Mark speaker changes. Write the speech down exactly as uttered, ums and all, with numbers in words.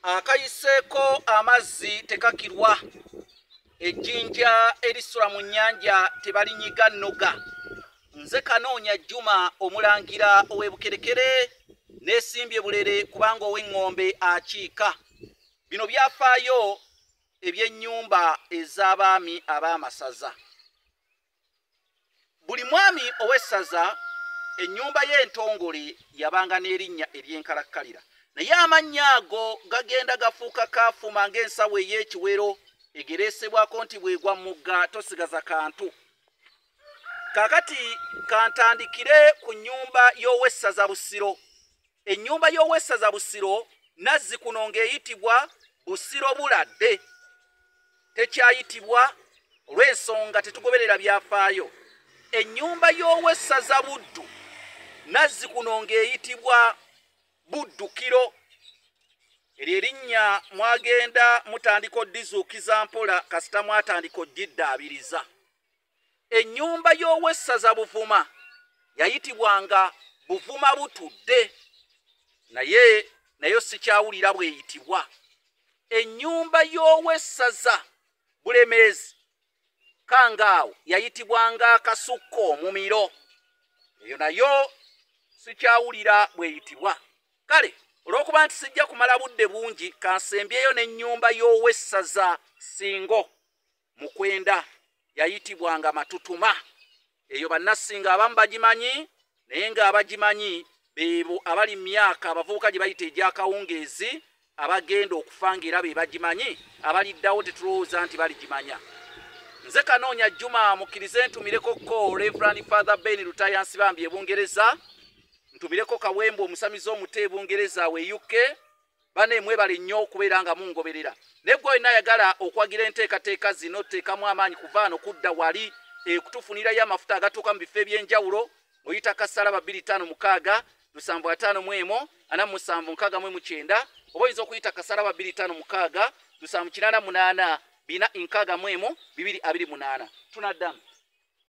Speaker 1: akayiseeko amazzi tekakirwa, ejjinja erisula mu nnyanja tebalinyiga nnoga. Nze Kanoonya Juma omulangira ow'Ebukerekere neesimbye bulere kubanga ow'eŋŋombe akiika. Bino byafaayo eby'ennyumba ez'abaami ab'amasaza. Buli mwami ow'essaza ennyumba y'entongole yabanga n'erinnya ery'enkalakkalira, naye amannya ago gagenda gafuuka kaafuma ng'ensawo ey'ekiwero egereesebwako nti bwegwa mugga tosigaza kantu. Kaakati kantandikire ku nnyumba y'owessaza Busiro. Ennyumba y'owessaza Busiro Nazzikuno ng'eyitibwa Busiro Buladde, tekyayitibwa olw'ensonga tetugoberera byafaayo. Ennyumba y'owessaza Buddu Nazzikuno ng'eyitibwa Buddukiro. Eryo erinnya mwagenda mutandika oddizuukiza mpola kasita mwatandika oddiddaabiriza. Ennyumba y'owessaza Buvuma yayitibwanga Buvuma Butudde, naye nayo sikyawulira bweyitibwa. Ennyumba y'owessaza Bulemeezi Kangaawo yayitibwanga Kasukko Omumiro, eyo nayo sikyawulira bweyitibwa. Kale olw'okuba nti sijja kumala budde bungi kansembyeyo n'ennyumba y'owessaza Singo Mukwenda yayitibwanga Matutuma. Eyo bannassinga abamu bagimanyi, naye ng'abagimanyi beebo abali myaka abavubuka gye bayita egy'akawungeezi abagenda okufa ng'era be bagimanyi, abaliddawo tetulowooza nti baligimanya. Nze Kanoonya Juma mukkirize ntumireko ko Reverend Father Ben Lutayansi Bambi e Bungereza, ntumireko Kawembu omusamizi omuto e Bungereza we U K. Bane mwebale nnyo okubeera nga mungoberera. Ne gwe olina ayagala okwagira enteekateeka zino teekamu amaanyi kuva wano kudda wali ekutufunirayo amafuta agatuuka mu bifo eby'enjawulo, oyita kassalaba bbiri ttaano mukaaga lusanvu ataano mu emu ana mu musanvu nkaaga mu emu kyenda, oba oyinza okuyita kassalaba bbiri ttaano mukaaga lusanvu kinaana munaana bina nkaaga mu emu bibiri abiri munaana. Tunaddamu.